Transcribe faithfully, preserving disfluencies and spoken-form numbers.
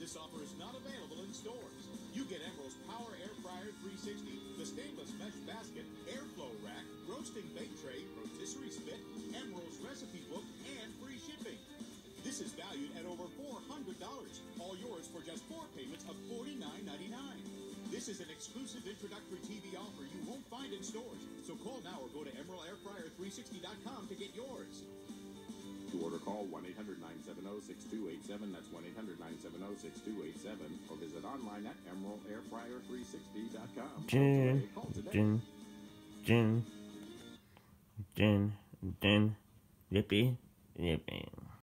This offer is not available in stores. You get Emerald's Power Air Fryer three sixty, the stainless mesh basket, airflow rack, roasting bake tray, rotisserie spit, Emerald's recipe book, and free shipping. This is valued at over four hundred dollars, all yours for just four payments of forty-nine ninety-nine. This is an exclusive introductory T V offer you won't find in stores. So call now or go to emerald air fryer three sixty dot com to get yours. To order, call one eight hundred nine seven zero six two eight seven. That's one eight hundred nine seven zero six two eight seven. Or visit online at emerald air fryer three sixty dot com. Dun, dun, dun, dun, dun, lippy, lippy.